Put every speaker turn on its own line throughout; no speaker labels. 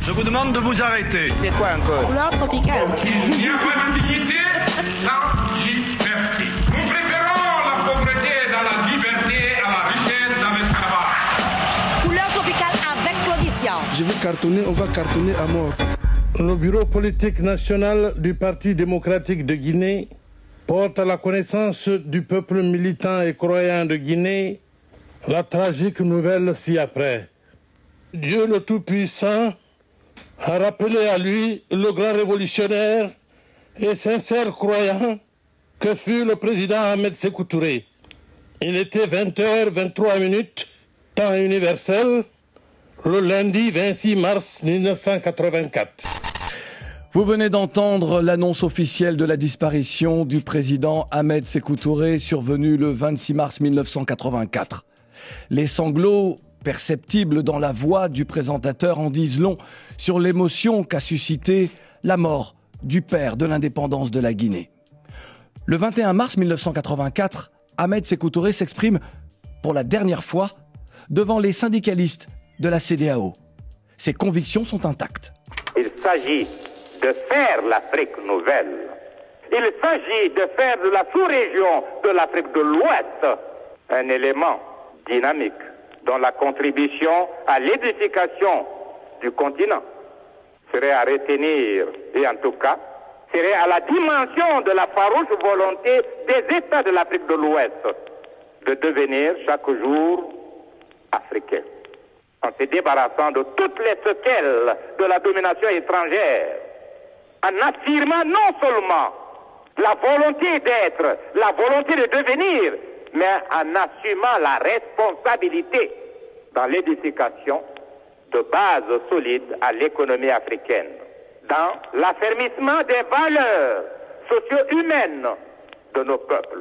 Je vous demande de vous arrêter.
C'est quoi encore?
Couleur tropicale.
Il y a pas de dignité sans liberté. Nous préférons la pauvreté dans la liberté à la richesse dans l'esclavage.
Couleur tropicale avec condition.
Je vais cartonner, on va cartonner à mort.
Le bureau politique national du Parti démocratique de Guinée porte à la connaissance du peuple militant et croyant de Guinée la tragique nouvelle ci-après. Dieu le Tout-Puissant a rappelé à lui le grand révolutionnaire et sincère croyant que fut le président Ahmed Sékou Touré. Il était 20h23, temps universel, le lundi 26 mars 1984.
Vous venez d'entendre l'annonce officielle de la disparition du président Ahmed Sékou Touré, survenue le 26 mars 1984. Les sanglots perceptibles dans la voix du présentateur en disent long sur l'émotion qu'a suscité la mort du père de l'indépendance de la Guinée. Le 21 mars 1984, Ahmed Sékou Touré s'exprime pour la dernière fois devant les syndicalistes de la CEDEAO. Ses convictions sont intactes.
Il s'agit de faire l'Afrique nouvelle. Il s'agit de faire de la sous-région de l'Afrique de l'Ouest un élément dynamique dont la contribution à l'édification du continent serait à retenir, et en tout cas, serait à la dimension de la farouche volonté des États de l'Afrique de l'Ouest de devenir chaque jour africains, en se débarrassant de toutes les séquelles de la domination étrangère, en affirmant non seulement la volonté d'être, la volonté de devenir, mais en assumant la responsabilité dans l'édification de bases solides à l'économie africaine, dans l'affermissement des valeurs socio-humaines de nos peuples.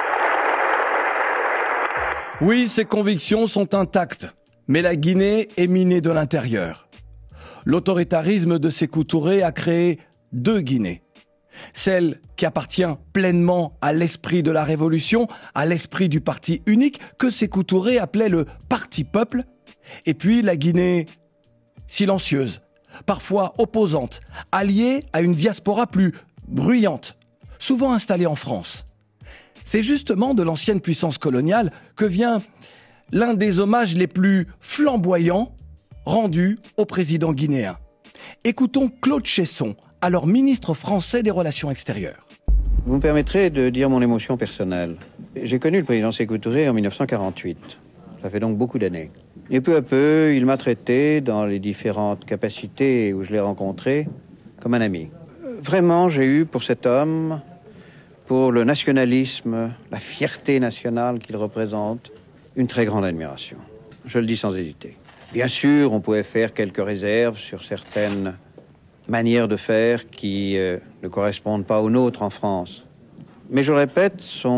Oui, ses convictions sont intactes, mais la Guinée est minée de l'intérieur. L'autoritarisme de Sékou Touré a créé deux Guinées. Celle qui appartient pleinement à l'esprit de la révolution, à l'esprit du parti unique que Sékou Touré appelait le Parti Peuple, et puis la Guinée silencieuse, parfois opposante, alliée à une diaspora plus bruyante, souvent installée en France. C'est justement de l'ancienne puissance coloniale que vient l'un des hommages les plus flamboyants rendus au président guinéen. Écoutons Claude Cheysson, alors ministre français des Relations extérieures.
Vous me permettrez de dire mon émotion personnelle. J'ai connu le président Sékou Touré en 1948. Ça fait donc beaucoup d'années. Et peu à peu, il m'a traité, dans les différentes capacités où je l'ai rencontré, comme un ami. Vraiment, j'ai eu pour cet homme, pour le nationalisme, la fierté nationale qu'il représente, une très grande admiration. Je le dis sans hésiter. Bien sûr, on pouvait faire quelques réserves sur certaines manières de faire qui ne correspondent pas aux nôtres en France. Mais je le répète,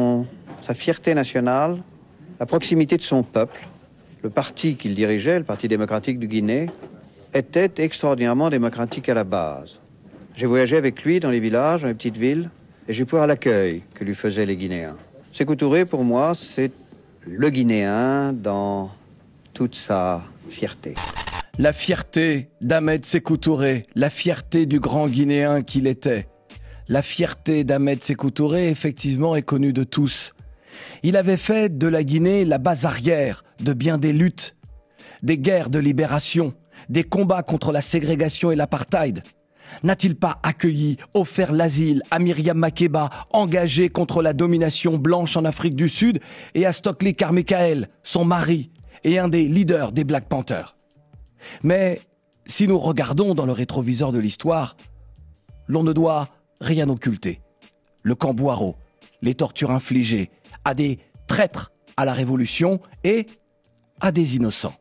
sa fierté nationale, la proximité de son peuple, le parti qu'il dirigeait, le Parti démocratique de Guinée, était extraordinairement démocratique à la base. J'ai voyagé avec lui dans les villages, dans les petites villes, et j'ai pu voir l'accueil que lui faisaient les Guinéens. Sékou Touré, pour moi, c'est le Guinéen dans toute sa fierté.
La fierté d'Ahmed Sékou Touré, la fierté du grand Guinéen qu'il était. La fierté d'Ahmed Sékou Touré, effectivement, est connue de tous. Il avait fait de la Guinée la base arrière de bien des luttes, des guerres de libération, des combats contre la ségrégation et l'apartheid. N'a-t-il pas accueilli, offert l'asile à Myriam Makeba, engagée contre la domination blanche en Afrique du Sud, et à Stokely Carmichael, son mari, et un des leaders des Black Panthers? Mais si nous regardons dans le rétroviseur de l'histoire, l'on ne doit rien occulter. Le camp Boiro, les tortures infligées à des traîtres à la Révolution et à des innocents.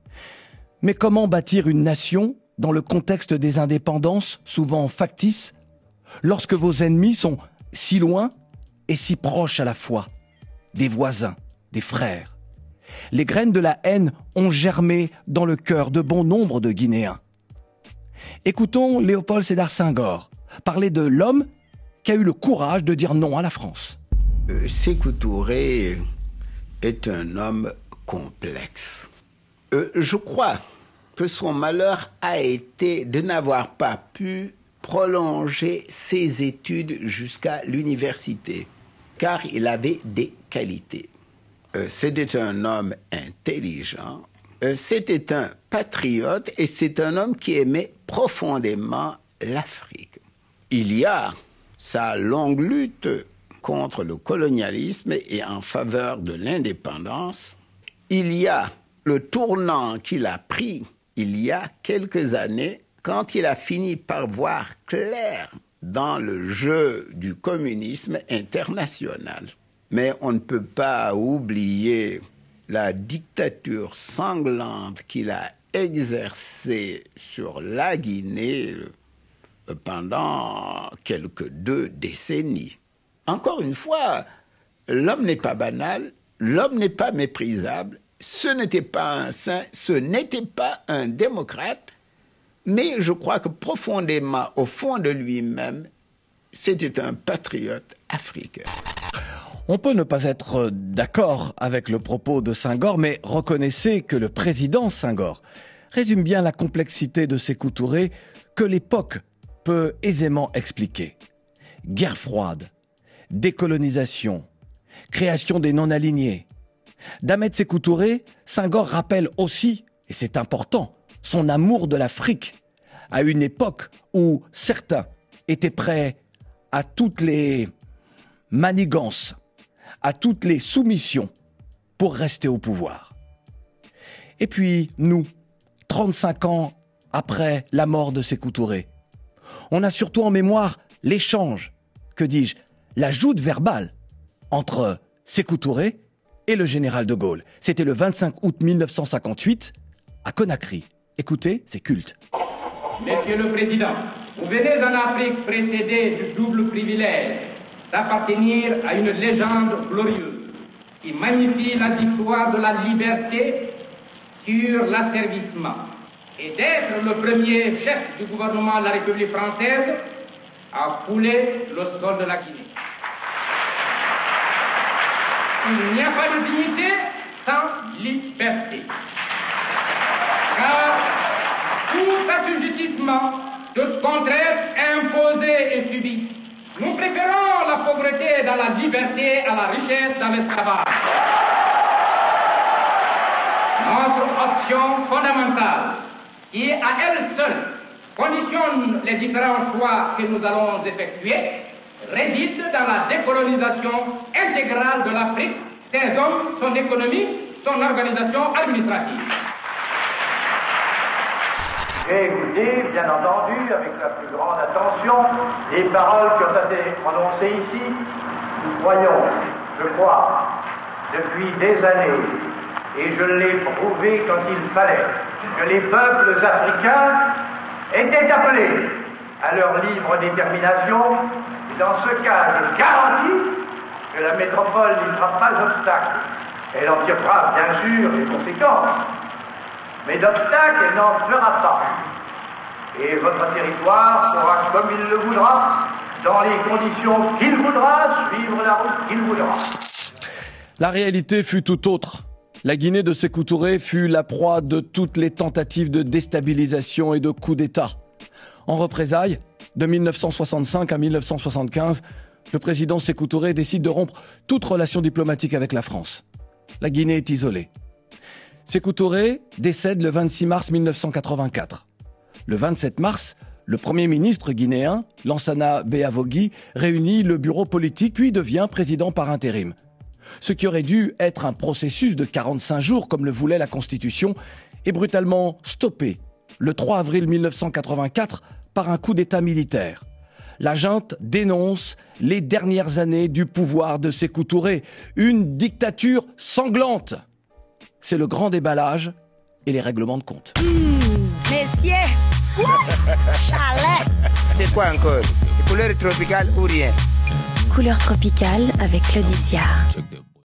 Mais comment bâtir une nation dans le contexte des indépendances, souvent factices, lorsque vos ennemis sont si loin et si proches à la fois, des voisins, des frères? Les graines de la haine ont germé dans le cœur de bon nombre de Guinéens. Écoutons Léopold Sédar Senghor parler de l'homme qui a eu le courage de dire non à la France.
Sékou Touré est un homme complexe. Je crois que son malheur a été de n'avoir pas pu prolonger ses études jusqu'à l'université, car il avait des qualités. C'était un homme intelligent, c'était un patriote et c'est un homme qui aimait profondément l'Afrique. Il y a sa longue lutte contre le colonialisme et en faveur de l'indépendance. Il y a le tournant qu'il a pris il y a quelques années quand il a fini par voir clair dans le jeu du communisme international. Mais on ne peut pas oublier la dictature sanglante qu'il a exercée sur la Guinée pendant quelques 2 décennies. Encore une fois, l'homme n'est pas banal, l'homme n'est pas méprisable, ce n'était pas un saint, ce n'était pas un démocrate, mais je crois que profondément, au fond de lui-même, c'était un patriote africain.
On peut ne pas être d'accord avec le propos de Senghor, mais reconnaissez que le président Senghor résume bien la complexité de Sékou Touré que l'époque peut aisément expliquer. Guerre froide, décolonisation, création des non-alignés. D'Ahmed Sékou Touré, Senghor rappelle aussi, et c'est important, son amour de l'Afrique, à une époque où certains étaient prêts à toutes les manigances, à toutes les soumissions pour rester au pouvoir. Et puis, nous, 35 ans après la mort de Sékou Touré, on a surtout en mémoire l'échange, que dis-je, la joute verbale entre Sékou Touré et le général de Gaulle. C'était le 25 août 1958 à Conakry. Écoutez, c'est culte.
Monsieur le Président, vous venez en Afrique précédé du double privilège d'appartenir à une légende glorieuse qui magnifie la victoire de la liberté sur l'asservissement et d'être le premier chef du gouvernement de la République française à fouler le sol de la Guinée. Il n'y a pas de dignité sans liberté. Car tout assujettissement, toute contrainte imposée et subie, nous préférons la pauvreté dans la liberté à la richesse dans l'esclavage. Notre option fondamentale, qui à elle seule conditionne les différents choix que nous allons effectuer, réside dans la décolonisation intégrale de l'Afrique, ses hommes, son économie, son organisation administrative.
J'ai écouté, bien entendu, avec la plus grande attention, les paroles qui ont été prononcées ici. Nous croyons, je crois, depuis des années, et je l'ai prouvé quand il fallait, que les peuples africains étaient appelés à leur libre détermination. Et dans ce cas, je garantis que la métropole n'y fera pas obstacle. Elle en tirera, bien sûr, les conséquences. Mais d'obstacle, elle n'en fera pas. Et votre territoire sera comme il le voudra, dans les conditions qu'il voudra, suivre la route qu'il voudra.
La réalité fut tout autre. La Guinée de Sékou Touré fut la proie de toutes les tentatives de déstabilisation et de coups d'État. En représailles, de 1965 à 1975, le président Sékou Touré décide de rompre toute relation diplomatique avec la France. La Guinée est isolée. Sékou Touré décède le 26 mars 1984. Le 27 mars, le Premier ministre guinéen, Lansana Beavogui, réunit le bureau politique puis devient président par intérim. Ce qui aurait dû être un processus de 45 jours, comme le voulait la Constitution, est brutalement stoppé le 3 avril 1984 par un coup d'État militaire. La junte dénonce les dernières années du pouvoir de Sékou Touré, une dictature sanglante. C'est le grand déballage et les règlements de compte.
Messieurs, chalet.
C'est quoi encore? Couleur tropicale ou rien?
Couleur tropicale avec Claude Iciard.